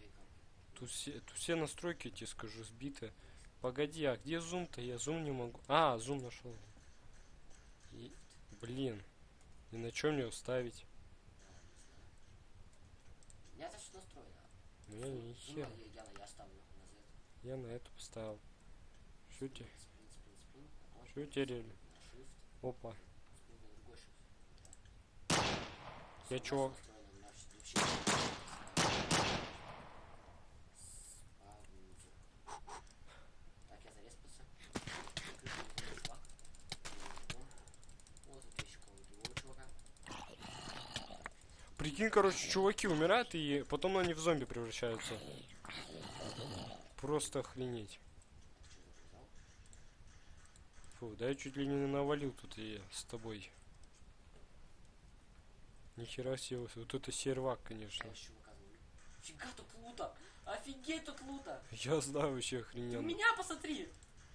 Тут все настройки, тебе скажу, сбиты. Погоди, а где зум-то? Я зум не могу. А, зум нашел. Блин. И на чем мне ставить? У меня это все настроено. У меня ни хера. Я ставлю на Z. Я на эту поставил. Что тебе? Спринт. Что тебе? На Shift. Опа. Спринт на другой Shift. Я чё? Настроено на вообще. Так, я зареспался. Чувак. Вот тут еще кого-то другого чувака. Прикинь, короче, чуваки умирают и потом они в зомби превращаются. Просто охренеть. Фу, да я чуть ли не навалил тут и с тобой. Нихера себе, вот это сервак, конечно. Фига тут лута! Офигеть тут лута! Я знаю, вообще Ты охрененно. меня посмотри!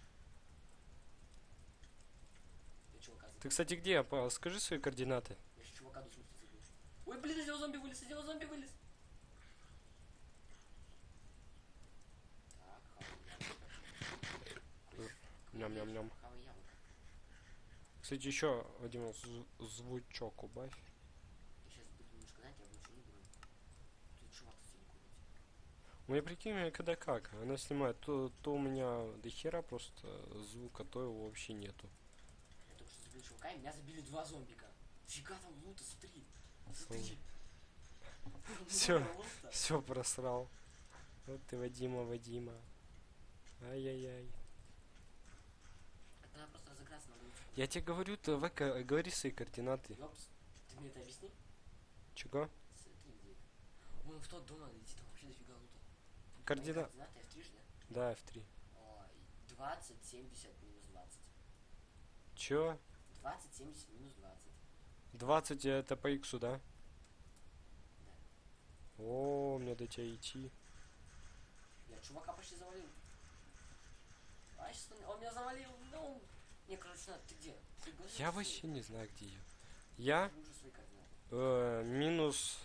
Ты, кстати, где? Скажи свои координаты. Я еще чувака до смерти забил. Ой, блин, из него зомби вылез, Так, Ням-ням-ням. Кстати, еще один звучок убавь. Я сейчас буду немножко, знаете, я больше не буду. Тут чувак сидит курить. Ну и прикинь, когда как. Она снимает, то у меня до хера просто звука, то его вообще нету. Я только что забил чувака, и меня забили два зомбика. Фига там лута, смотри. Смотри. Все просрал. Вот ты Вадима. Ай-яй-яй. Это надо просто разыграться на улице. Я тебе говорю, давай говори свои координаты. Ёпс, ты мне это объясни? Чего? Смотри, где. Вон в тот дом надо идти, там вообще дофига лута. Координаты? Координаты F3 же, да? Да, F3. Ой, 20, 70, минус 20. Чё? 20, 70, минус 20. 20 это по иксу, да? О, мне до тебя идти. Я чувака почти завалил. А сейчас он меня завалил. Ну, не, короче, надо, ты где? Ты Я вообще не знаю, где я. Я уже свои координаты. минус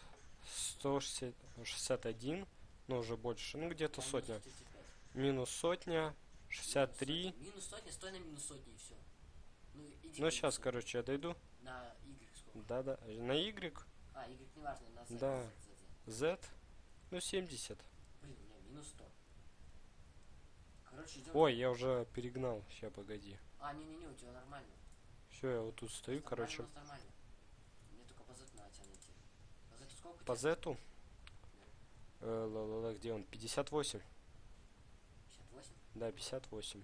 161, ну уже больше, ну где-то сотня. Минус сотня, 63. Минус сотня, стой на минус сотне и все. Ну сейчас, короче, я дойду. На Y сколько? Да, на Y. А, Y не важно, на Z. Да. Z. Ну 70. Блин, у меня минус 100. Короче, идем. Ой, я уже перегнал. Сейчас, погоди. А, не, у тебя нормально. Все, я вот тут стою, короче. У нас нормально. Мне только по Z надо тебя найти. По Z сколько? По Z? Где он? 58. 58? Да, 58.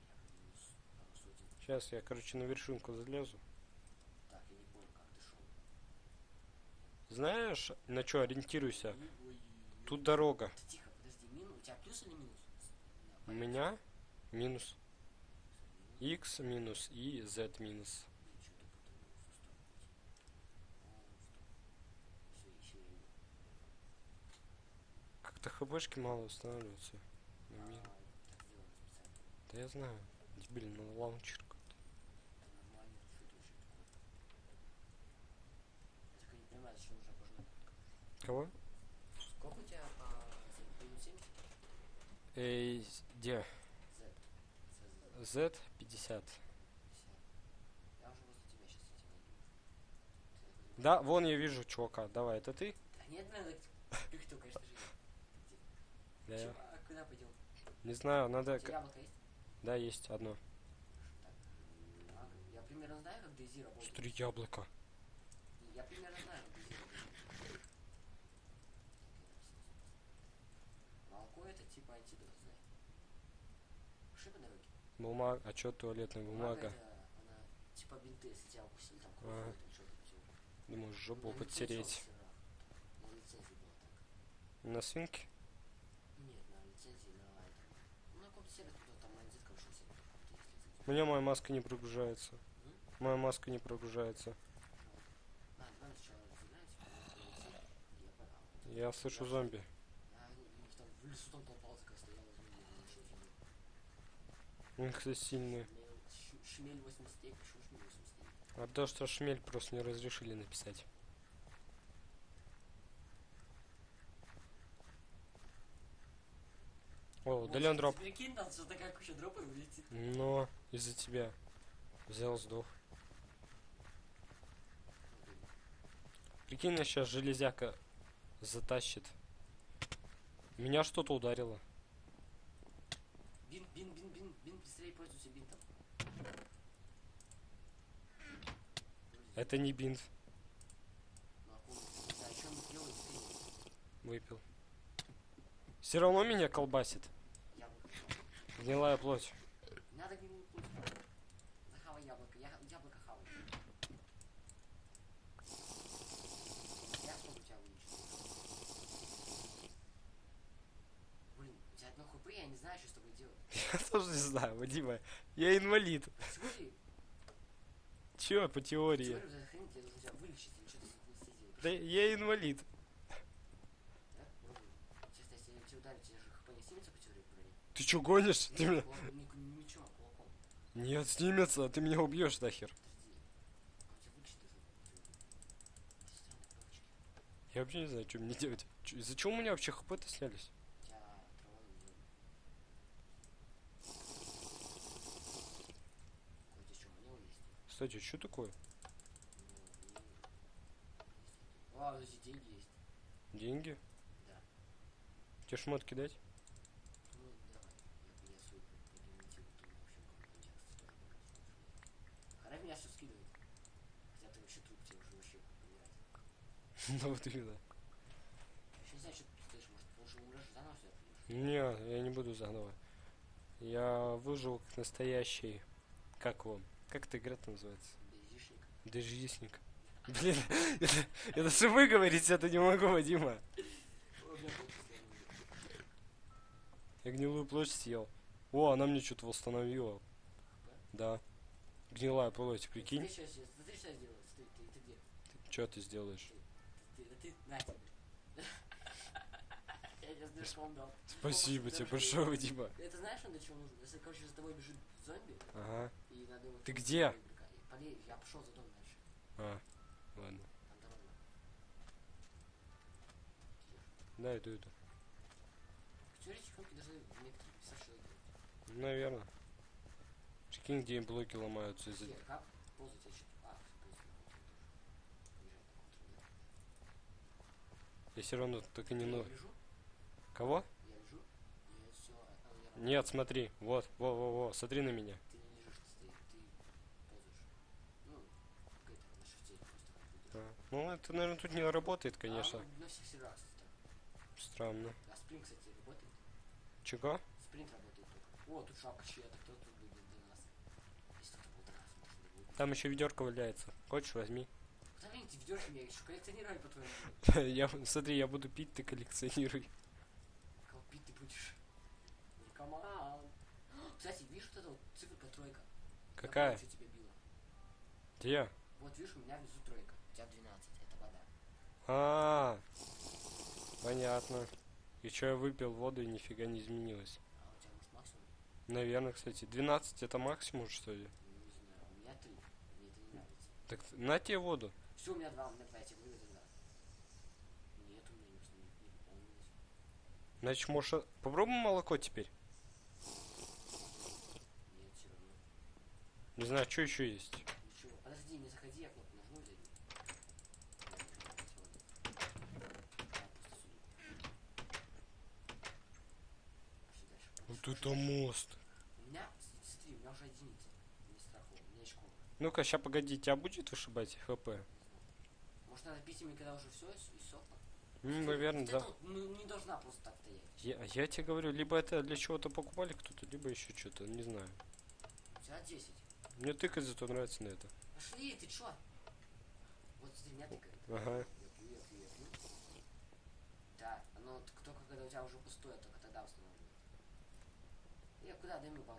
Сейчас я, короче, на вершинку залезу. Так, я не понял, как ты шел. Знаешь, на что ориентируйся? Тут дорога. Ты тихо, подожди, у тебя плюс или минус? У меня минус. X минус и Z минус. Как-то хбшки мало устанавливаются. Да я знаю. Дебильный лаунчер какой-то. Кого? Сколько у тебя по 70? Где? Z 50. Я уже возле тебя сейчас эти найду. Да, вон я вижу чувака. Давай, это ты? Да нет, надо. Ты кто, конечно же. Да. Чувак, куда пойдем? Не знаю, надо... Яблоко есть? Да, есть одно. Так, я примерно знаю, как DayZ работает. 4 яблока. Я примерно знаю, как DayZ работает. Молоко это типа антидот, знай. Пиши по дороге. Бумага. А чё туалетная бумага? Это, она типа бинты, если тебя укусили, там кровь, там что-то все. Думаю, жопу подтереть. На лицензии было так. На свинке? Нет, на лицензии на этом. Ну, на каком-то сервисе, там на НЗ, короче, все. У меня моя маска не прогружается. Моя маска не прогружается. Давай сначала разыграемся, Я слышу зомби. Я там в лесу там толпа такая стояла, зомби, нашел зомби. Он, кстати, сильный. Шмель 80 стейк, почему шмель 80 стейк? А то, что шмель просто не разрешили написать. О, удален дроп. Прикинь, там что такая куча дропа и улетит. Но из-за тебя. Взял, сдох. Прикинь, меня сейчас железяка затащит. Меня что-то ударило. Бин, быстрее пользуйся бинтом. Это не бинт. Да, что он делает? Выпил. Все равно меня колбасит. Яблоко. Гнилая плоть. Не надо гнилую плоть. Захавай яблоко. Яблоко хавай. Я попробую тебя вылечить. Блин, у тебя одно хп, я не знаю, что с тобой делать. Я тоже не знаю, Вадима. Я инвалид. Смотри, Чё по теории? теорию за хрень тебе должен тебя вылечить или что ты сделаешь. Да я инвалид. Да? Пробуй. Честно, если я тебя ударю, тебе же хп не снимется по теории брони? Ты чё гонишь? Ты меня... Не мечом, а кулаком. Нет, снимется, ты меня убьешь нахер. Подожди. А у тебя вылечить должен быть по теории. Странные палочки. Я вообще не знаю, что мне делать. Из-за чего у меня вообще хп-то снялись? У тебя трава не делает. Ой, здесь что, манила есть? Кстати, что такое? А, подожди, деньги есть. Деньги? Да. Тебе шмотки дать? Ну, давай. Я свой прогрементирую, то вообще в каком контексте тоже погрузить. Хара меня все скидывает. Хотя ты вообще труп, тебе уже вообще помирать. Ну вот именно. Я еще не знаю, что ты стоишь, может, лучше умрешь, заново сюда придешь. Не, я не буду заново. Я выжил как настоящий. Как его? Как эта игра называется? Бездишник. Дежисник. Блин, это что вы говорите, это не могу, Вадима. О, бля, вот постоянно. Я гнилую плоть съел. О, она мне что-то восстановила. Да. Гнилая плоть, прикинь. Смотри, что я сделаю. Стой, ты где? Что ты сделаешь? Ты, на тебе. Я тебе слишком дал. Спасибо тебе большое, Вадима. Это знаешь, он для чего нужен? Если, короче, за тобой бежит зомби, Ага. и надо его... Ты где? Полей, я пошел за дом дальше. А, ладно. Там дорога. Да, иду. В теории чехонки должны в некоторых местах что делать. Наверное. Прикинь, где блоки ломаются из-за... Как? Ползать я что-то... А, ползать на контроль тоже. Бежать на контроль, да. Я все равно так и не... Я Ну... лежу, Кого? я лежу, и все, я Нет, смотри. Вот, во, смотри на меня. Ты не лежишь, ты стоишь, ты ползаешь. Ну, какая-то на шифте просто как выдержишь. А, ну, это, наверное, тут не работает, конечно. А, на всех серверах, кстати, так. Странно. А спринг, кстати, работает. Чего? Спринт работает только. О, тут шапка чья-то, кто тут будет до нас? Если кто-то был до нас, может, не будет. Там еще ведерко валяется. Хочешь, возьми. Куда мне эти ведерки, я еще коллекционировать по-твоему. Я, смотри, я буду пить, ты коллекционируй. Кого пить ты будешь? Наркоман. Кстати, видишь вот эта вот циферка тройка? Какая? Что тебя било? Где? Вот видишь, у меня внизу тройка. У тебя 12, это вода. А, понятно. И что, я выпил воду и нифига не изменилось. А у тебя может максимум? Наверное, кстати. 12 это максимум, что ли? Ну, не знаю, у меня 3. Мне это не нравится. Так на тебе воду. Все, у меня 2, я тебе говорю, это 2. Нет, у меня не пополнилось. Значит, может, попробуем молоко теперь? Нет, все равно. Не знаю, что еще есть. Ничего. Подожди, не заходи, я кнопку нажму и зайду. Вот это мост. У меня, смотри, у меня уже единица. Не страховка, у меня есть школа. Ну-ка, сейчас погоди, тебя будет вышибать хп? Может, надо пить ими, когда уже все иссохло? Наверное, Вот да. это вот, ну, не должна просто так стоять. Я тебе говорю, либо это для чего-то покупали кто-то, либо еще что-то, не знаю. У тебя 10. Мне тыкать зато нравится на это. Пошли, ты чё? Вот смотри, меня тыкает. Ага. Я пью. Да, оно только когда у тебя уже пустое, только тогда устанавливает. Куда? Дай мне палку.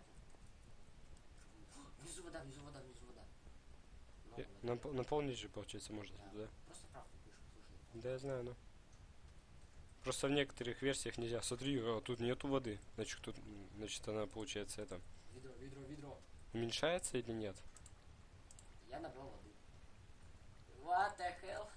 Внизу вода. Много воды. Наполнить же, получается, можно, да? Просто правду будешь послушать. Да, я знаю, ну. Просто в некоторых версиях нельзя. Смотри, тут нету воды. Значит, она, получается, это... Ведро. Уменьшается или нет? Я набрал воды. What the hell?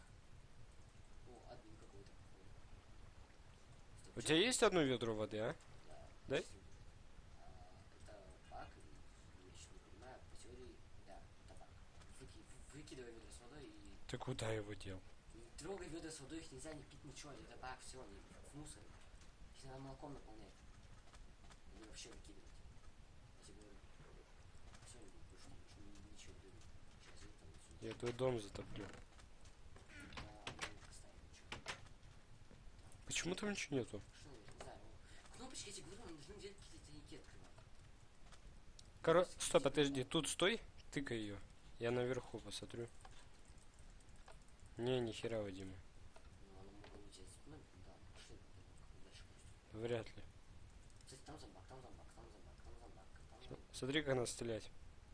О, админ какой-то. У тебя есть одно ведро воды, а? Да. Дай. Это баг, я еще не понимаю, по теории, да, это баг. Выкидывай ведро с водой и Ты куда его дел? не трогай ведра с водой, их нельзя не пить, ничего, это баг, все, они в мусоре. Их надо молоком наполнять. Или вообще выкидывать. Я тебе говорю. Все, не будешь ничего делать. Сейчас я там отсюда. Я твой дом затоплю. Да, немножко ставим, ничего. Почему там ничего нету? Что, не знаю, кнопочки, я тебе говорю, они должны где-то какие-то тайники открывать. Стой, подожди, тут стой, тыкай ее. Я наверху посмотрю. Не, ни хера, Вадима. Ну, оно могло быть здесь. Ну, да, пошли дальше просто. Вряд ли. Кстати, там зомбак, там зомбак, там зомбак, там зомбак, там зомбак. Смотри, как надо стрелять.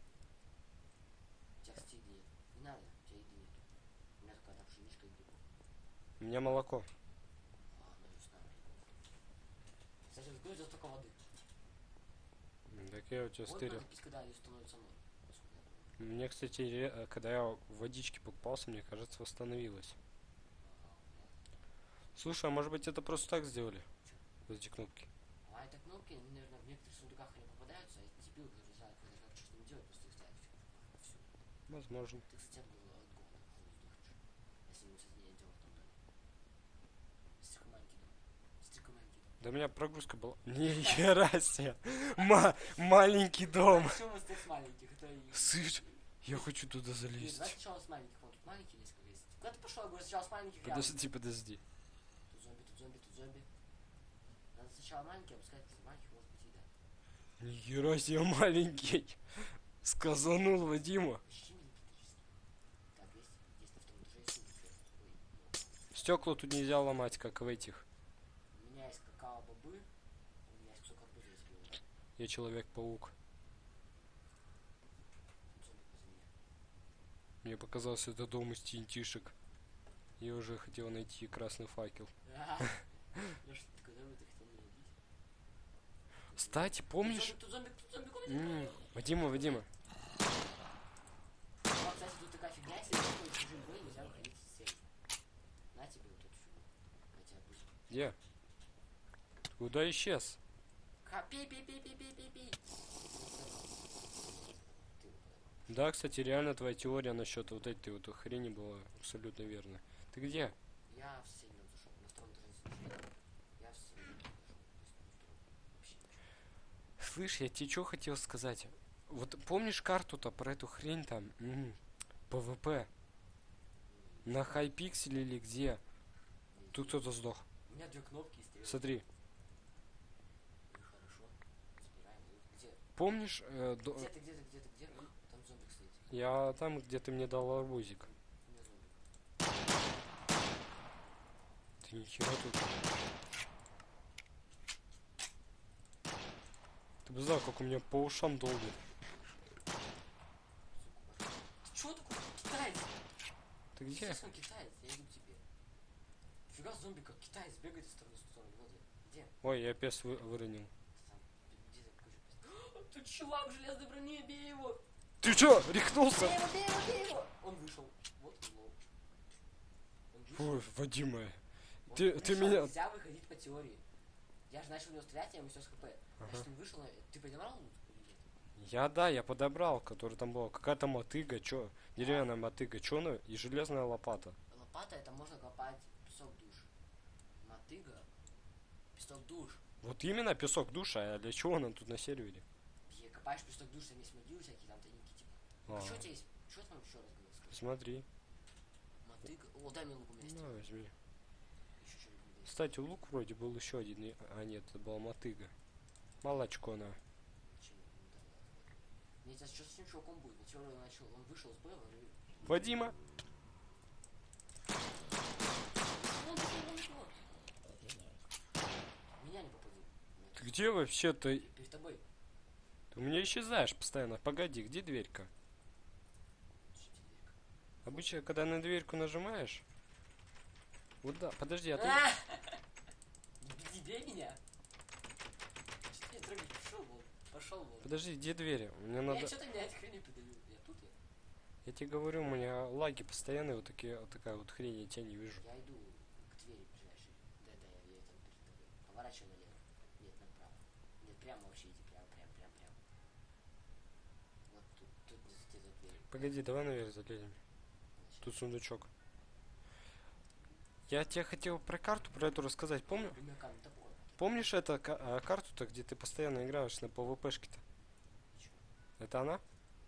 У тебя, кстати, еды нет. Не надо, у тебя еды нет. У меня такая там пшеничка и грибов. У меня молоко. А, ну весна грибов. Кстати, в городе столько воды. Так я у тебя Вот стырил. надо пить, когда ее становится ноль. Насколько я помню. Мне, кстати, когда я в водичке покупался, мне кажется, восстановилось. Слушай, а может быть это просто так сделали? Вот эти кнопки. А это кнопки, они, наверное, в некоторых сундуках они попадаются, а эти дебилы, которые знают, как что с ними делать, просто их ставят всю. Возможно. Ты, кстати, от голода походу сдохнешь. Если не соединение дело в том доме. Стрика маленький дом. Стрика маленький дом. Да у меня прогрузка была. Не хера себе. Маленький дом. Все мы с маленьких, это и... Слышь, я хочу туда Нет, давай залезть. сначала с маленьких, вон тут маленькие несколько есть. Куда ты пошел? Я говорю, сначала с маленьких рядом. Подожди, подожди. Тут зомби, тут зомби, тут зомби. Надо сначала маленькие, а пускай из маленьких может быть еда. Ни хера себе маленький. Сказанул Вадима. Ищи меня электрический. Так, есть на втором этаже, есть сверху. Ой, ну. Стекла тут нельзя ломать, как в этих. У меня есть какао-бобы, у меня есть кусок арбуза, я тебе говорю. Я Человек-паук. Тут зомби возле меня. Мне показался это дом из тинтишек. Я уже хотел найти красный факел. Ну что, куда бы ты хотел меня убить? Кстати, помнишь? Тут зомби, комнате. Вадима. Кстати, тут такая фигня, если ты в чужим бой, нельзя выходить из цели. На тебе вот эту фигню. На тебя пусть. Где? Ты куда исчез? Пей. Ты его подобрал. Да, кстати, реально твоя теория насчет вот этой вот хрени была абсолютно верна. Ты где? Я в соседний дом зашел, на втором этаже зашел. Я в соседний дом зашел, то есть на втором. Вообще ничего. Слышь, я тебе что хотел сказать? Вот помнишь карту-то про эту хрень там? ПВП. На Хайпикселе или где? Тут кто-то сдох. У меня две кнопки и стрелы. Смотри. Хорошо. Собираем. Где? Помнишь? Где ты? Там зомбик стоит. Я там, где ты мне дал арбузик. У меня зомбик. Ты нихера тут. Ты бы знал, как у меня по ушам долбит. Ты чё такой китаец? Ты где? Естественно, китаец, я иду к тебе. Фига зомби как китаец бегает из стороны в сторону. Вот я. Где? Ой, я пес выронил. Ты там, где ты покажи. Тут чувак в железной броне, бей его! Ты чё, рехнулся? Бей его! Он вышел. Вот он лол. Он вышел. Ой, Вадима. Он Ты вышел, меня... Нельзя выходить по теории. Я же начал в него стрелять, я ему все с хп. Значит, он вышел, ты поднимал лут или нет? Я подобрал, который там был. Какая-то мотыга, чё? Деревянная мотыга, чё она? И железная лопата. Лопата, это можно копать песок душ. Мотыга, песок душ. Вот именно песок душа, а для чего она тут на сервере? Где копаешь песок душ, там есть могилы всякие, там тайники типа. А. Что у тебя есть? Что там еще раз говорил? Скажи. Смотри. Мотыга. О, дай мне лук у меня есть. На, возьми. Еще что-нибудь есть. Кстати, лук вроде был еще один. А нет, это была мотыга. Молочко она. Ничего не дала. Мне сейчас что с этим чуваком будет? На теорию он начал, он вышел с боя, говорю. Вадима! Меня не попади. Ты где вообще-то? Перед тобой. Ты у меня исчезаешь постоянно. Погоди, где дверька? Что тебе дверка? Обычно, когда на дверьку нажимаешь... Вот да, подожди, а ты... Беги, бей меня. Что ты трогать? Пошел вон. Подожди, где двери? Мне надо... Что ты меня эти хрени придавил? Я тут я. Я тебе говорю, у меня лаги постоянные, вот такие, вот такая вот хрень, я тебя не вижу. Я иду к двери ближайшей. Да, я там перед тобой. Поворачивай налево. Нет, направо. Нет, прям вообще иди, прям. Вот тут где-то дверь. Погоди, давай наверх залезем. Тут сундучок. Я тебе хотел про карту, про эту рассказать. Помнишь это карту-то, где ты постоянно играешь на ПВПшке-то? Это она?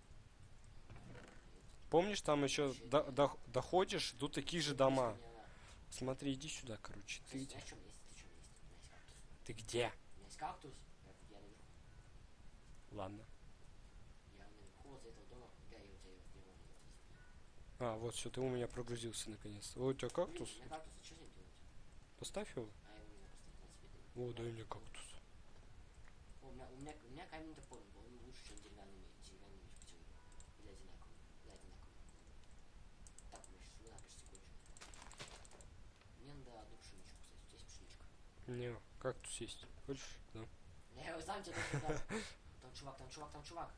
Помнишь, там еще доходишь, тут такие же дома. Смотри, иди сюда, короче. Ты где? Ты где? У меня есть кактус. Я наверху. Ладно. Я наверху возле этого дома. Да, я у тебя его не могу. А, вот все, ты у меня прогрузился наконец-то. Вот у тебя кактус. У меня кактус, что с ним делать? Поставь его. А я его не знаю, поставить на тебе. О, дай мне кактус. У меня каменный топор был, он лучше, чем деревянный меч. Деревянный меч почему? Или одинаковый. Так, у меня сейчас сюда почти кончил. Мне надо одну пшеничку, кстати. Здесь пшеничка. Не, кактус есть. Хочешь? Да. Я его сам тебе дал. Там чувак.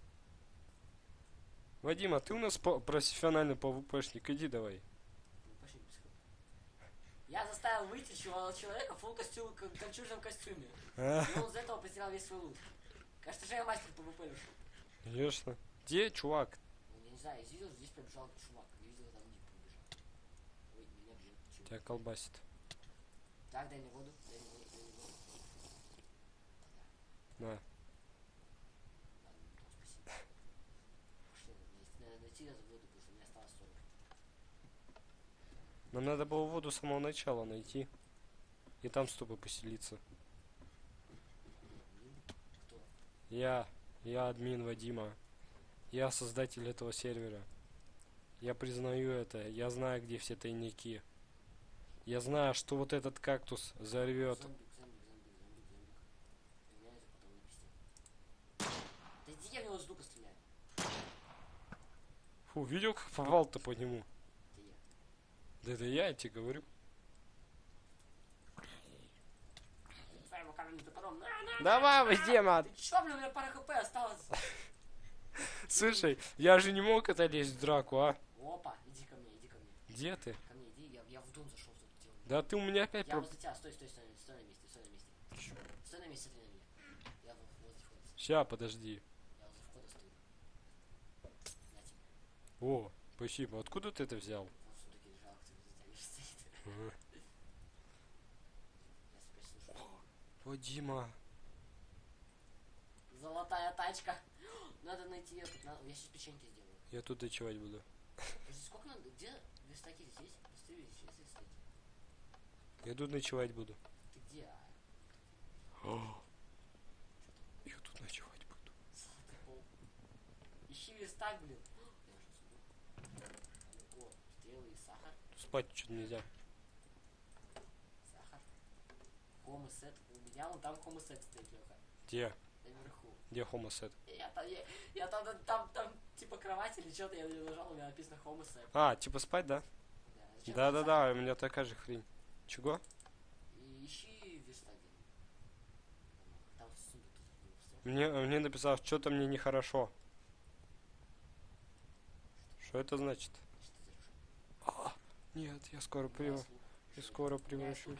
Вадим, а ты у нас профессиональный ПВПшник. Иди давай. Ну, пошли, я заставил выйти человека в кольчужном костюме. И он из этого потерял весь свой лут. Кажется, что я мастер ПВП решил. Конечно. Где чувак? Ну, я не знаю, я видел, здесь пробежал чувак. Я видел, там ник пробежал. Ой, меня бьет. Тебя колбасит. Так, дай мне воду. На. Ладно, спасибо. Пошли, надо найти воду, потому что у меня осталось 40. Нам надо было воду с самого начала найти. И там с тобой поселиться. Кто? Я админ Вадима. Я создатель этого сервера. Я признаю это. Я знаю, где все тайники. Я знаю, что вот этот кактус взорвет. Зомбик. И у меня это потом написано. Да иди, я в него с лука стреляю. Фу, видел, как попал-то по нему? Это я. Да это я тебе говорю. Своим каменным топором. Давай, Вадима! Ты чё, блин, у меня пара хп осталось? Слушай, я же не мог это лезть в драку, а? Опа, иди ко мне. Где ты? Ко мне иди, я в дом зашел тут делать. Да ты у меня опять... Я возле тебя, стой на месте. Стой на месте, смотри на меня. Я возле входа. Ща, подожди. Я возле входа стою. На тебе. О, спасибо. Откуда ты это взял? Вот в сундуке лежал, кто за тебя не стоит. Ага. Я теперь слышу. Вадима. Золотая тачка. Надо найти эту. Я сейчас печеньки сделаю. Я тут ночевать буду. Подожди, сколько надо? Где верстаки здесь? Посмотри, здесь верстаки. Я тут ночевать буду. Ты где? Я тут ночевать буду. Золотой пол. Ищи верстак, блин. Я нашел сундук. О, стрелы и сахар. Спать что-то нельзя. Сахар. Хомосет. У меня вон там хомосет стоит, Леха. Где? Наверху. Где хомосет? Я там типа кровать или что-то, я нажал, у меня написано хомосет. А, типа спать, да? Да, у меня такая же хрень. Чего? И ищи верстаки. Там сундук тут. Мне написал, что-то мне нехорошо. Что это значит? Нет, я скоро превращусь.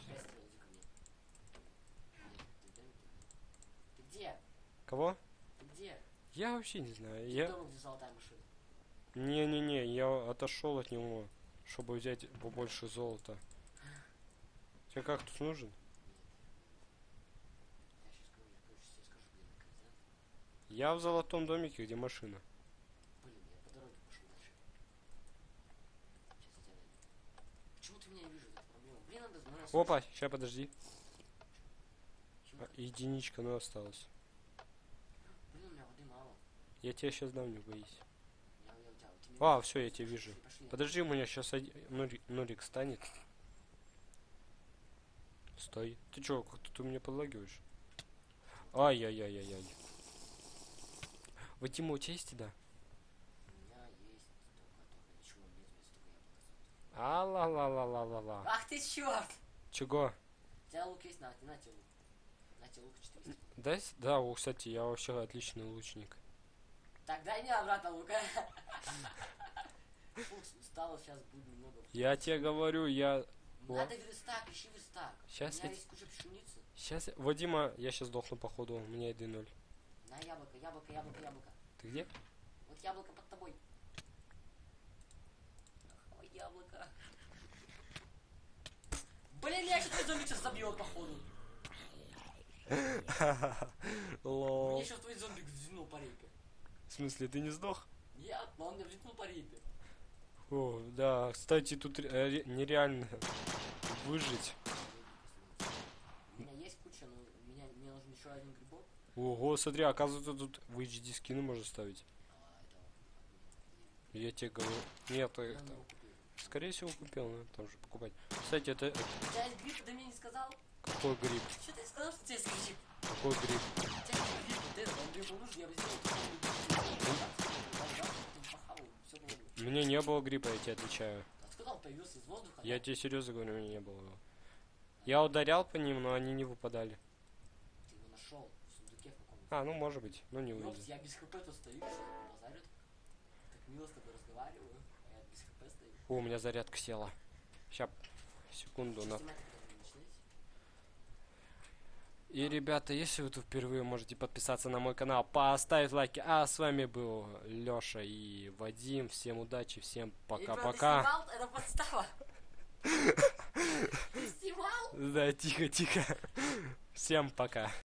Ты где? Кого? Ты где? Я вообще не знаю. Ты дома, где золотая машина. Не, я отошел от него, чтобы взять побольше золота. Тебе кактус нужен? Я сейчас скажу, где координаты. Я в золотом домике, где машина. Блин, я по дороге пошел дальше. Сейчас я тебя найду. Почему ты меня не вижу? Это проблема. Блин, надо... Опа, сейчас подожди. Единичка, но осталась. Блин, у меня воды мало. Я тебя сейчас дам, не боись. У тебя... Все, я тебя вижу. Пошли. Подожди, у меня сейчас норик станет. Стой. Ты чё, как-то ты меня подлагиваешь? Ай-яй-яй-яй-яй. Вадима, у тебя есть еда? У меня есть только ничего нет, только яблоко. А-ла-ла-ла-ла-ла-ла. Ах ты черт! Чего? У тебя лук есть? На тебе лук. На тебе лук 400. Да, кстати, я вообще отличный лучник. Так, дай мне обратно лука. Фух, устал, сейчас будет немного. Я тебе говорю, я Надо верстак, ищи верстак. Сейчас У меня я... есть куча пшеницы. Сейчас... Вадима, я сейчас сдохну походу. У меня 1-0. На яблоко, яблоко, яблоко, яблоко. Ты где? Вот яблоко под тобой. Ой, яблоко. Блин, я сейчас твой зомби сейчас забьет, походу. Лол. Мне сейчас твой зомбик взвинул по рейпе. В смысле, ты не сдох? Нет, но он мне взвинул по рейпе. О, да, кстати, тут нереально выжить. У меня есть куча, но мне нужен еще один грибок. Ого, смотри, оказывается, тут в HD скины можно ставить. Я тебе говорю. Нет, Я их его там. купил. Скорее всего купил, но там же покупать. Кстати, это... У тебя есть гриб, ты мне не сказал? Какой гриб? Что ты сказал, что у тебя есть гриб? Какой гриб? У тебя есть гриб, вот это, он гриб нужен, я бы сделал Мне не было гриппа, я тебе отвечаю. Откуда он появился из воздуха? Я тебе серьезно говорю, у меня не было его. Я ударял по ним, но они не выпадали. Ты его нашел в сундуке в каком-то. А, ну может быть, но не увидел. Ёпс, я без хп тут стою, что базарю. Так мило с тобой разговариваю, а я без хп стою. О, у меня зарядка села. Сейчас, секунду. Что На... снимать тогда не начинаете? И, ребята, если вы тут впервые, можете подписаться на мой канал, поставить лайки. А с вами был Лёша и Вадим. Всем удачи, всем пока-пока. Ты снимал? Это подстава. Ты снимал? Да, тихо-тихо. Всем пока.